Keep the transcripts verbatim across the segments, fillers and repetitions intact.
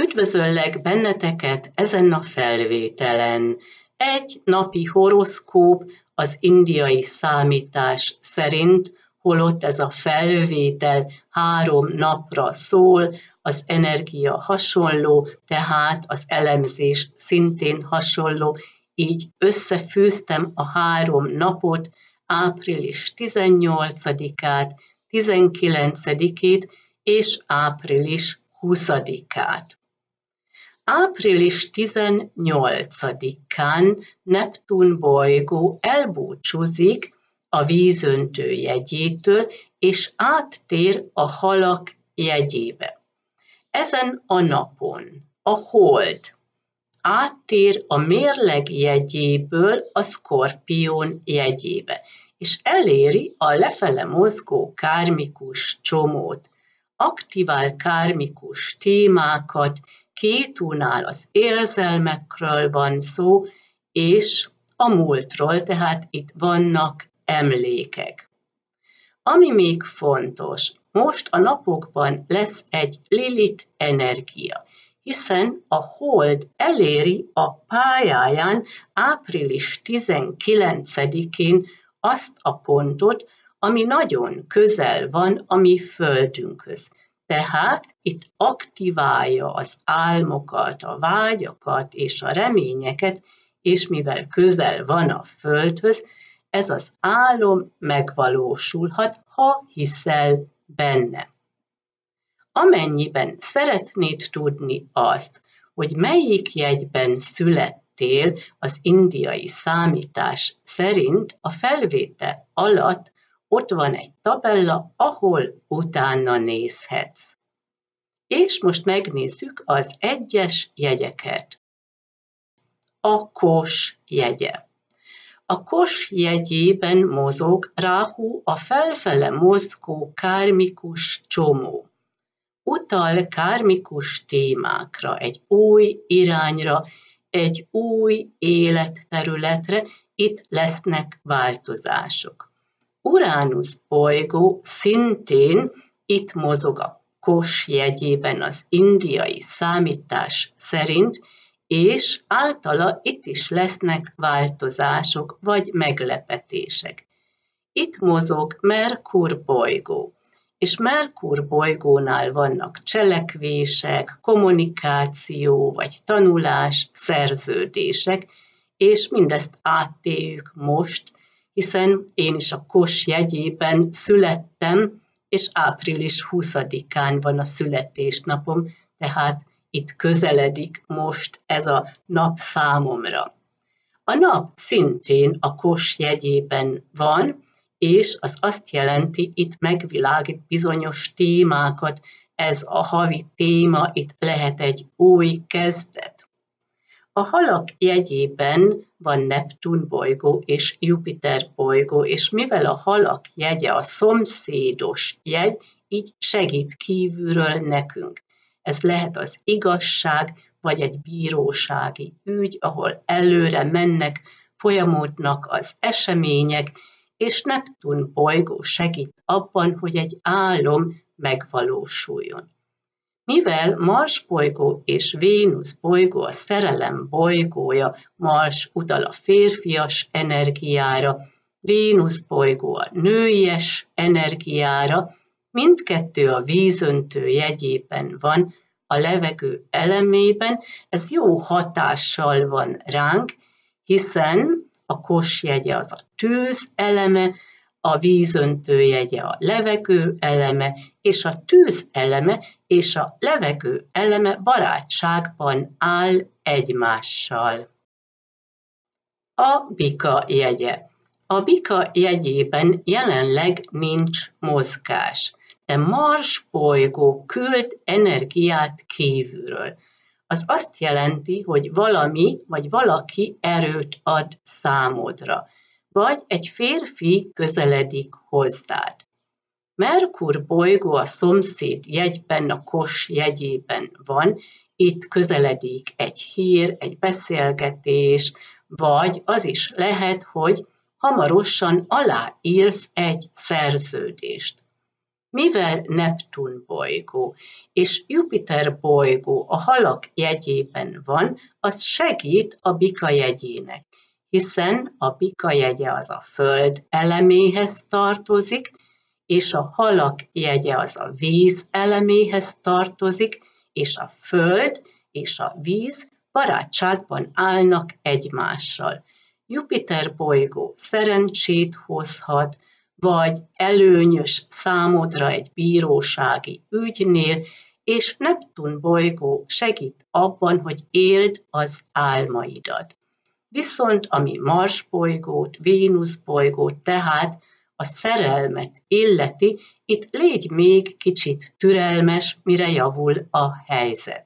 Üdvözöllek benneteket ezen a felvételen. Egy napi horoszkóp az indiai számítás szerint, holott ez a felvétel három napra szól, az energia hasonló, tehát az elemzés szintén hasonló, így összefűztem a három napot, április tizennyolcadikát, tizenkilencedikét és április huszadikát. április tizennyolcadikán Neptun bolygó elbúcsúzik a vízöntő jegyétől, és áttér a halak jegyébe. Ezen a napon a hold áttér a mérleg jegyéből a Szkorpión jegyébe, és eléri a lefele mozgó kármikus csomót, aktivál kármikus témákat, Kétúnál az érzelmekről van szó, és a múltról, tehát itt vannak emlékek. Ami még fontos, most a napokban lesz egy Lilith energia, hiszen a hold eléri a pályáján április tizenkilencedikén azt a pontot, ami nagyon közel van a mi földünkhöz. Tehát itt aktiválja az álmokat, a vágyakat és a reményeket, és mivel közel van a földhöz, ez az álom megvalósulhat, ha hiszel benne. Amennyiben szeretnéd tudni azt, hogy melyik jegyben születtél az indiai számítás szerint, a felvétel alatt ott van egy tabella, ahol utána nézhetsz. És most megnézzük az egyes jegyeket. A Kos jegye. A Kos jegyében mozog Ráhu, a felfele mozgó kármikus csomó. Utal kármikus témákra, egy új irányra, egy új életterületre, itt lesznek változások. Uránusz bolygó szintén itt mozog a Kos jegyében az indiai számítás szerint, és általa itt is lesznek változások vagy meglepetések. Itt mozog Merkur bolygó, és Merkur bolygónál vannak cselekvések, kommunikáció vagy tanulás, szerződések, és mindezt átéljük most, hiszen én is a Kos jegyében születtem, és április huszadikán van a születésnapom, tehát itt közeledik most ez a nap számomra. A nap szintén a Kos jegyében van, és az azt jelenti, itt megvilágít bizonyos témákat, ez a havi téma, itt lehet egy új kezdet. A halak jegyében van Neptun bolygó és Jupiter bolygó, és mivel a halak jegye a szomszédos jegy, így segít kívülről nekünk. Ez lehet az igazság, vagy egy bírósági ügy, ahol előre mennek, folyamodnak az események, és Neptun bolygó segít abban, hogy egy álom megvalósuljon. Mivel Mars bolygó és Vénusz bolygó a szerelem bolygója, Mars utal a férfias energiára, Vénusz bolygó a nőies energiára, mindkettő a vízöntő jegyében van, a levegő elemében, ez jó hatással van ránk, hiszen a Kos jegye az a tűz eleme, a vízöntő jegye a levegő eleme, és a tűz eleme és a levegő eleme barátságban áll egymással. A Bika jegye. A Bika jegyében jelenleg nincs mozgás, de Mars bolygó küld energiát kívülről. Az azt jelenti, hogy valami vagy valaki erőt ad számodra, vagy egy férfi közeledik hozzád. Merkur bolygó a szomszéd jegyben, a Kos jegyében van, itt közeledik egy hír, egy beszélgetés, vagy az is lehet, hogy hamarosan aláírsz egy szerződést. Mivel Neptun bolygó és Jupiter bolygó a halak jegyében van, az segít a bika jegyének, hiszen a bika jegye az a föld eleméhez tartozik, és a halak jegye az a víz eleméhez tartozik, és a föld és a víz barátságban állnak egymással. Jupiter bolygó szerencsét hozhat, vagy előnyös számodra egy bírósági ügynél, és Neptun bolygó segít abban, hogy éld az álmaidat. Viszont ami Mars bolygót, Vénusz bolygót, tehát a szerelmet illeti, itt légy még kicsit türelmes, mire javul a helyzet.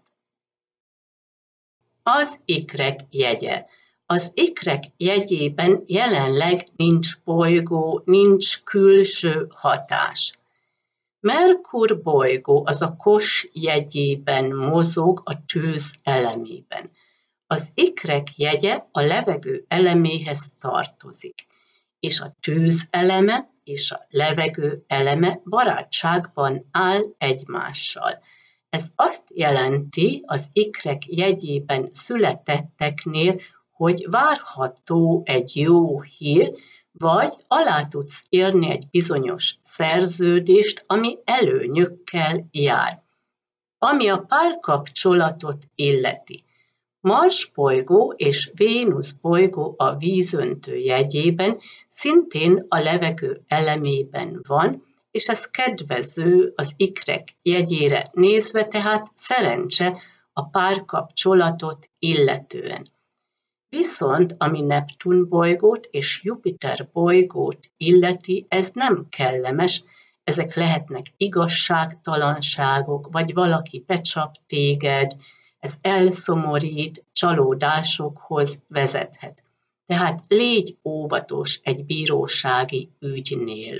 Az ikrek jegye. Az ikrek jegyében jelenleg nincs bolygó, nincs külső hatás. Merkur bolygó az a Kos jegyében mozog a tűz elemében. Az ikrek jegye a levegő eleméhez tartozik, és a tűz eleme és a levegő eleme barátságban áll egymással. Ez azt jelenti az ikrek jegyében születetteknél, hogy várható egy jó hír, vagy alá tudsz írni egy bizonyos szerződést, ami előnyökkel jár. Ami a párkapcsolatot illeti. Mars bolygó és Vénusz bolygó a vízöntő jegyében szintén a levegő elemében van, és ez kedvező az ikrek jegyére nézve, tehát szerencse a párkapcsolatot illetően. Viszont ami Neptun bolygót és Jupiter bolygót illeti, ez nem kellemes, ezek lehetnek igazságtalanságok, vagy valaki becsap téged, ez elszomorít, csalódásokhoz vezethet. Tehát légy óvatos egy bírósági ügynél.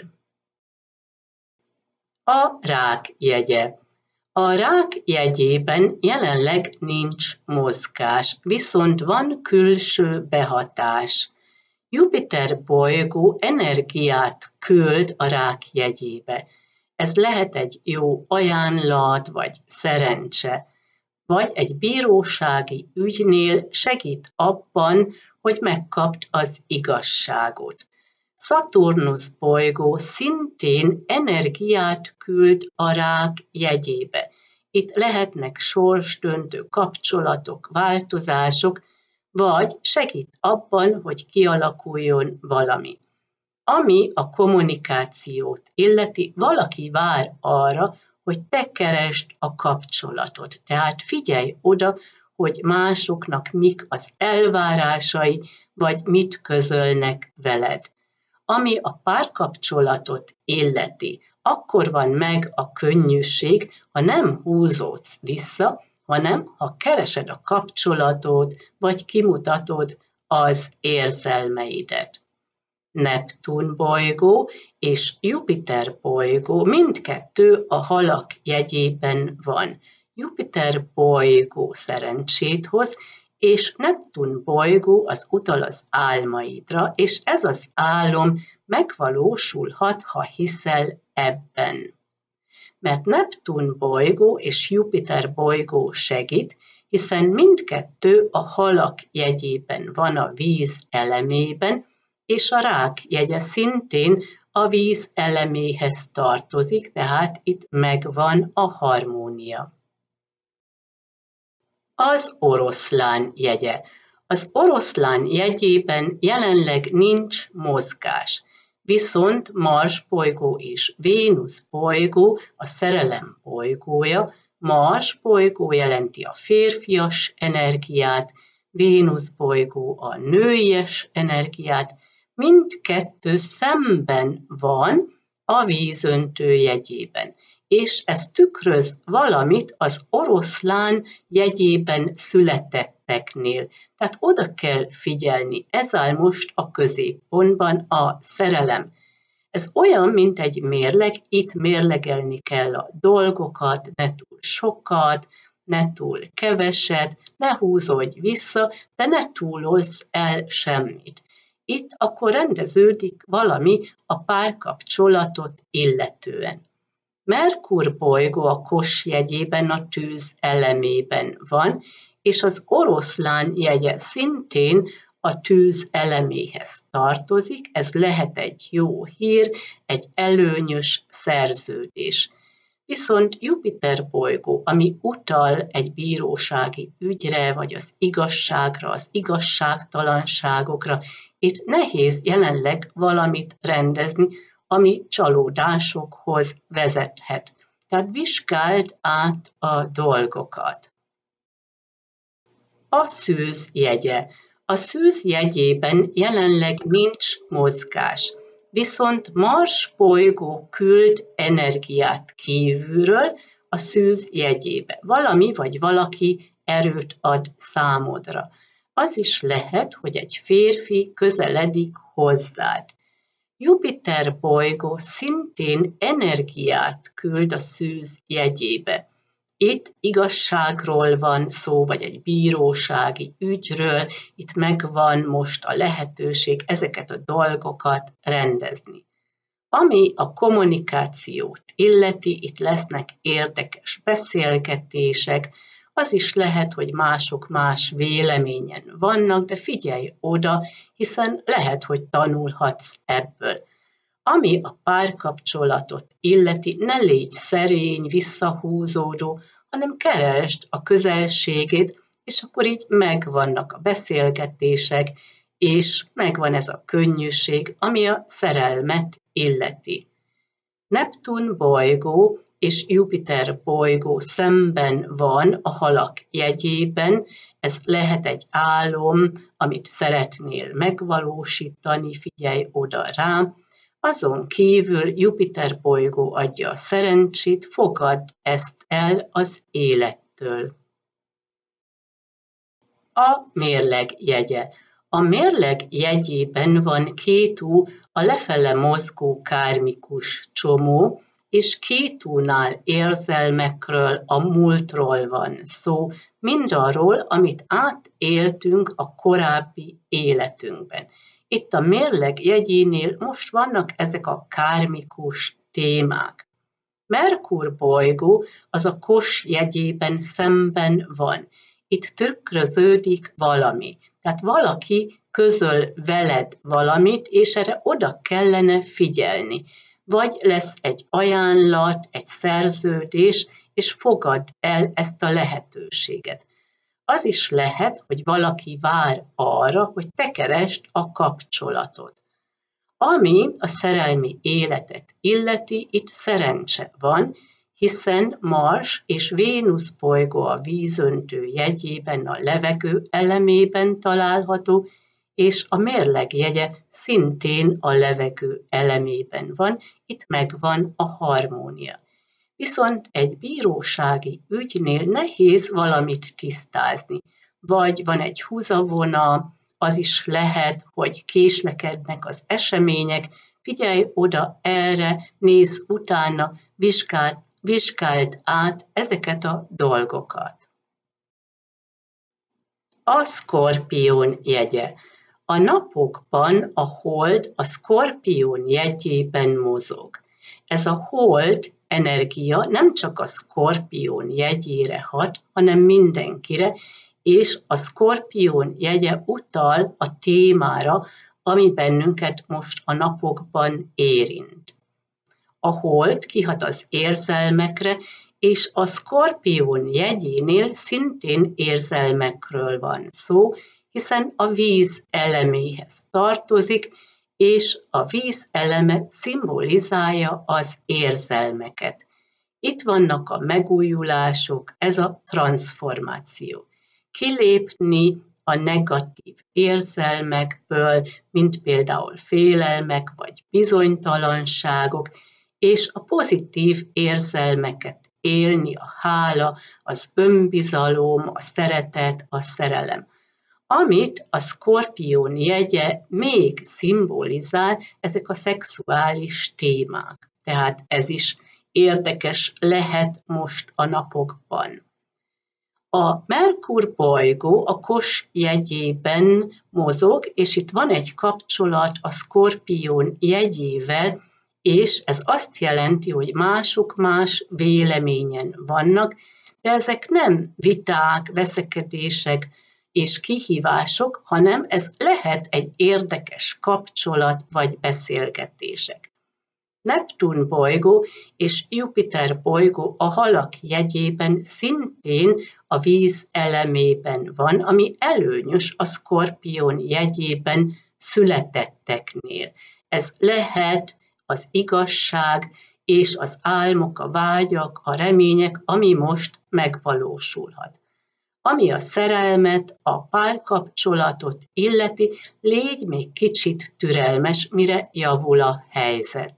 A rák jegye. A rák jegyében jelenleg nincs mozgás, viszont van külső behatás. Jupiter bolygó energiát küld a rák jegyébe. Ez lehet egy jó ajánlat, vagy szerencse, vagy egy bírósági ügynél segít abban, hogy megkapd az igazságot. Szaturnusz bolygó szintén energiát küld a rák jegyébe. Itt lehetnek sorsdöntő kapcsolatok, változások, vagy segít abban, hogy kialakuljon valami. Ami a kommunikációt illeti, valaki vár arra, hogy te keresd a kapcsolatot. Tehát figyelj oda, hogy másoknak mik az elvárásai, vagy mit közölnek veled. Ami a párkapcsolatot illeti, akkor van meg a könnyűség, ha nem húzódsz vissza, hanem ha keresed a kapcsolatot, vagy kimutatod az érzelmeidet. Neptun bolygó és Jupiter bolygó mindkettő a halak jegyében van. Jupiter bolygó szerencsét hoz, és Neptun bolygó az utal az álmaidra, és ez az álom megvalósulhat, ha hiszel ebben. Mert Neptun bolygó és Jupiter bolygó segít, hiszen mindkettő a halak jegyében van a víz elemében, és a rák jegye szintén a víz eleméhez tartozik, tehát itt megvan a harmónia. Az oroszlán jegye. Az oroszlán jegyében jelenleg nincs mozgás, viszont Mars bolygó és Vénusz bolygó a szerelem bolygója. Mars bolygó jelenti a férfias energiát, Vénusz bolygó a nőies energiát, mindkettő szemben van a vízöntő jegyében, és ez tükröz valamit az oroszlán jegyében születetteknél. Tehát oda kell figyelni, ez áll most a középpontban a szerelem. Ez olyan, mint egy mérleg, itt mérlegelni kell a dolgokat, ne túl sokat, ne túl keveset, ne húzódj vissza, de ne túlozz el semmit. Itt akkor rendeződik valami a párkapcsolatot illetően. Merkur bolygó a Kos jegyében a tűz elemében van, és az oroszlán jegye szintén a tűz eleméhez tartozik, ez lehet egy jó hír, egy előnyös szerződés. Viszont Jupiter bolygó, ami utal egy bírósági ügyre, vagy az igazságra, az igazságtalanságokra, itt nehéz jelenleg valamit rendezni, ami csalódásokhoz vezethet. Tehát vizsgáld át a dolgokat. A szűz jegye. A szűz jegyében jelenleg nincs mozgás, viszont Mars bolygó küld energiát kívülről a szűz jegyébe. Valami vagy valaki erőt ad számodra. Az is lehet, hogy egy férfi közeledik hozzád. Jupiter bolygó szintén energiát küld a szűz jegyébe. Itt igazságról van szó, vagy egy bírósági ügyről, itt megvan most a lehetőség ezeket a dolgokat rendezni. Ami a kommunikációt illeti, itt lesznek érdekes beszélgetések, az is lehet, hogy mások más véleményen vannak, de figyelj oda, hiszen lehet, hogy tanulhatsz ebből. Ami a párkapcsolatot illeti, ne légy szerény, visszahúzódó, hanem keresd a közelségét, és akkor így megvannak a beszélgetések, és megvan ez a könnyűség, ami a szerelmet illeti. Neptun bolygó és Jupiter bolygó szemben van a Halak jegyében, ez lehet egy álom, amit szeretnél megvalósítani, figyelj oda rá. Azon kívül Jupiter bolygó adja a szerencsét, fogadd ezt el az élettől. A mérleg jegye. A mérleg jegyében van Kétu, a lefele mozgó kármikus csomó, és Kétúnál érzelmekről, a múltról van szó, mindarról, amit átéltünk a korábbi életünkben. Itt a mérleg jegyénél most vannak ezek a kármikus témák. Merkur bolygó az a Kos jegyében szemben van. Itt tükröződik valami. Tehát valaki közöl veled valamit, és erre oda kellene figyelni. Vagy lesz egy ajánlat, egy szerződés, és fogadd el ezt a lehetőséget. Az is lehet, hogy valaki vár arra, hogy te keresd a kapcsolatot. Ami a szerelmi életet illeti, itt szerencse van, hiszen Mars és Vénusz bolygó a vízöntő jegyében, a levegő elemében található, és a mérleg jegye szintén a levegő elemében van, itt megvan a harmónia. Viszont egy bírósági ügynél nehéz valamit tisztázni, vagy van egy húzavona, az is lehet, hogy késlekednek az események, figyelj oda erre, nézz utána, vizsgáld, vizsgáld át ezeket a dolgokat. A Szkorpión jegye. A napokban a hold a Szkorpión jegyében mozog. Ez a hold energia nem csak a Szkorpión jegyére hat, hanem mindenkire, és a Szkorpión jegye utal a témára, ami bennünket most a napokban érint. A hold kihat az érzelmekre, és a Szkorpión jegyénél szintén érzelmekről van szó, hiszen a víz eleméhez tartozik, és a víz eleme szimbolizálja az érzelmeket. Itt vannak a megújulások, ez a transformáció. Kilépni a negatív érzelmekből, mint például félelmek vagy bizonytalanságok, és a pozitív érzelmeket élni, a hála, az önbizalom, a szeretet, a szerelem. Amit a Szkorpión jegye még szimbolizál, ezek a szexuális témák. Tehát ez is érdekes lehet most a napokban. A Merkur bolygó a Kos jegyében mozog, és itt van egy kapcsolat a Szkorpión jegyével, és ez azt jelenti, hogy mások más véleményen vannak, de ezek nem viták, veszekedések és kihívások, hanem ez lehet egy érdekes kapcsolat vagy beszélgetések. Neptun bolygó és Jupiter bolygó a halak jegyében szintén a víz elemében van, ami előnyös a Szkorpión jegyében születetteknél. Ez lehet az igazság és az álmok, a vágyak, a remények, ami most megvalósulhat. Ami a szerelmet, a párkapcsolatot illeti, légy még kicsit türelmes, mire javul a helyzet.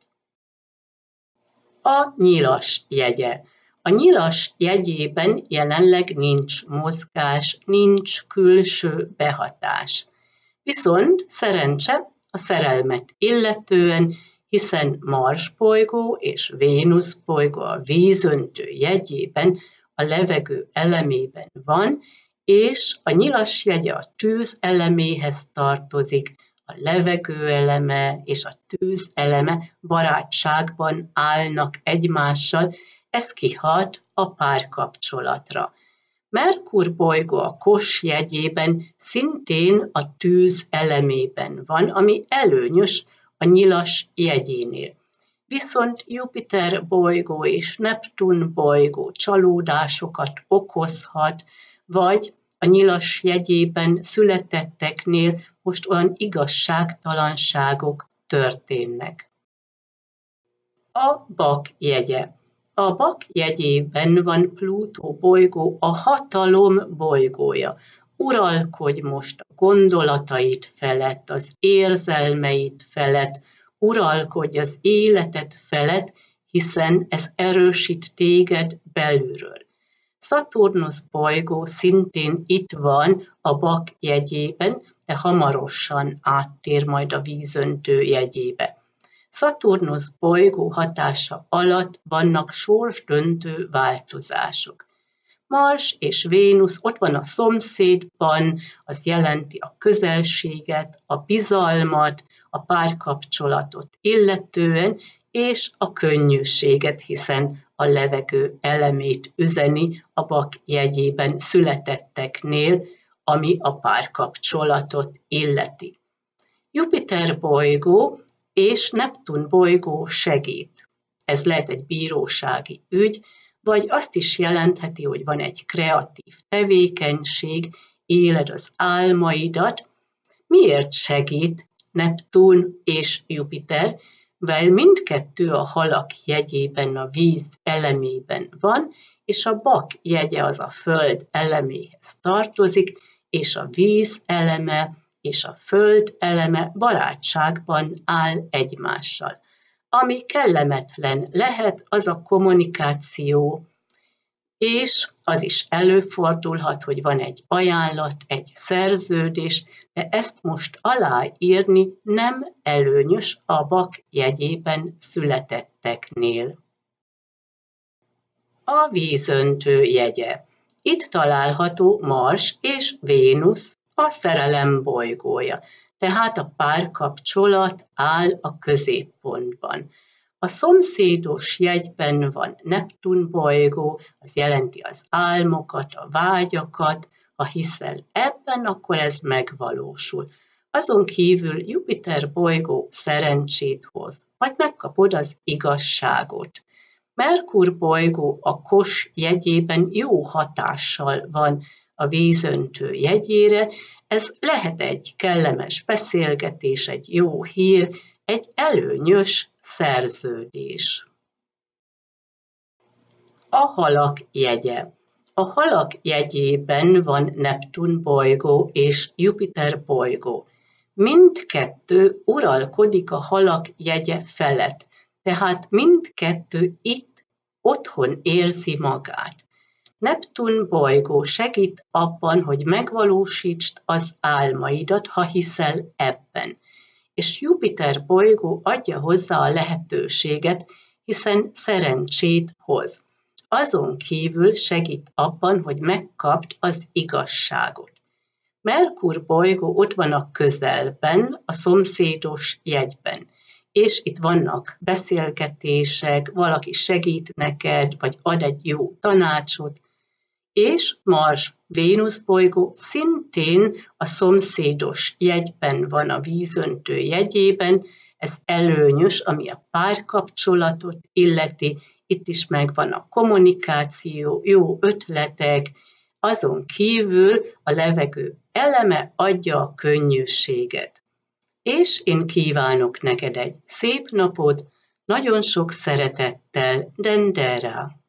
A nyilas jegye. A nyilas jegyében jelenleg nincs mozgás, nincs külső behatás. Viszont szerencse a szerelmet illetően, hiszen Mars bolygó és Vénusz bolygó a vízöntő jegyében, a levegő elemében van, és a nyilas jegye a tűz eleméhez tartozik, a levegő eleme és a tűz eleme barátságban állnak egymással, ez kihat a párkapcsolatra. Merkur bolygó a Kos jegyében szintén a tűz elemében van, ami előnyös a nyilas jegyénél. Viszont Jupiter bolygó és Neptun bolygó csalódásokat okozhat, vagy a nyilas jegyében születetteknél most olyan igazságtalanságok történnek. A Bak jegye. A Bak jegyében van Plutó bolygó, a hatalom bolygója. Uralkodj most a gondolataid felett, az érzelmeid felett, uralkodj az életed felett, hiszen ez erősít téged belülről. Szaturnusz bolygó szintén itt van a Bak jegyében, de hamarosan áttér majd a vízöntő jegyébe. Szaturnusz bolygó hatása alatt vannak sorsdöntő változások. Mars és Vénusz ott van a szomszédban, az jelenti a közelséget, a bizalmat, a párkapcsolatot illetően, és a könnyűséget, hiszen a levegő elemét üzeni a Bak jegyében születetteknél, ami a párkapcsolatot illeti. Jupiter bolygó és Neptun bolygó segít. Ez lehet egy bírósági ügy, vagy azt is jelentheti, hogy van egy kreatív tevékenység, éled az álmaidat. Miért segít Neptun és Jupiter? Weil mindkettő a halak jegyében, a víz elemében van, és a Bak jegye az a föld eleméhez tartozik, és a víz eleme és a föld eleme barátságban áll egymással. Ami kellemetlen lehet, az a kommunikáció, és az is előfordulhat, hogy van egy ajánlat, egy szerződés, de ezt most aláírni nem előnyös a Bak jegyében születetteknél. A vízöntő jegye. Itt található Mars és Vénusz, a szerelem bolygója, tehát a párkapcsolat áll a középpontban. A szomszédos jegyben van Neptun bolygó, az jelenti az álmokat, a vágyakat, ha hiszel ebben, akkor ez megvalósul. Azon kívül Jupiter bolygó szerencsét hoz, vagy megkapod az igazságot. Merkur bolygó a Kos jegyében jó hatással van a vízöntő jegyére, ez lehet egy kellemes beszélgetés, egy jó hír, egy előnyös szerződés. A halak jegye. A halak jegyében van Neptun bolygó és Jupiter bolygó. Mindkettő uralkodik a halak jegye felett, tehát mindkettő itt otthon érzi magát. Neptun bolygó segít abban, hogy megvalósítsd az álmaidat, ha hiszel ebben. És Jupiter bolygó adja hozzá a lehetőséget, hiszen szerencsét hoz. Azon kívül segít abban, hogy megkapd az igazságot. Merkur bolygó ott van a közelben, a szomszédos jegyben, és itt vannak beszélgetések, valaki segít neked, vagy ad egy jó tanácsot, és Mars-Vénusz bolygó szintén a szomszédos jegyben van a vízöntő jegyében, ez előnyös, ami a párkapcsolatot illeti, itt is megvan a kommunikáció, jó ötletek, azon kívül a levegő eleme adja a könnyűséget. És én kívánok neked egy szép napot, nagyon sok szeretettel, Dendera!